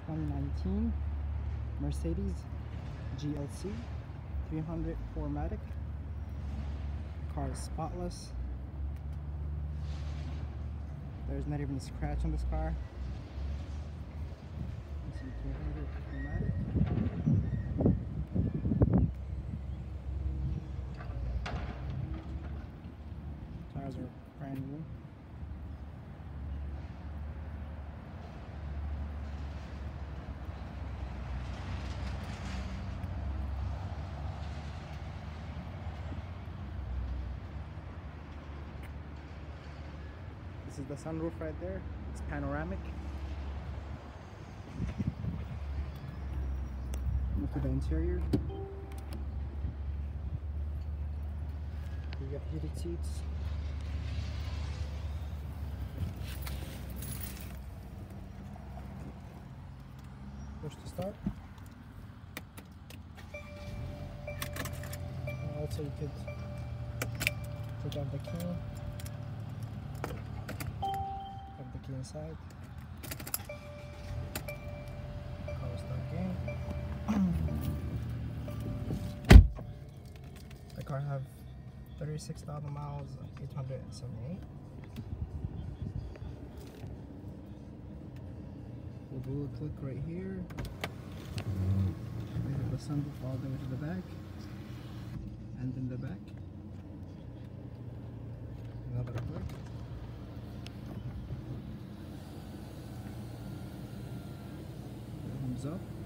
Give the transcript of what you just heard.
2019 Mercedes GLC 300 4MATIC. Car is spotless. There's not even a scratch on this car. This is 300 4MATIC. Tires are brand new. This is the sunroof right there. It's panoramic. Look at the interior. We got heated seats. Push to start. Also, you could take out the key. Have the key inside. Car will start again. The car have 36,000 miles, 878. We'll do a click right here. We have the sunroof all the way to the back, and in the back. Another click. Thumbs up.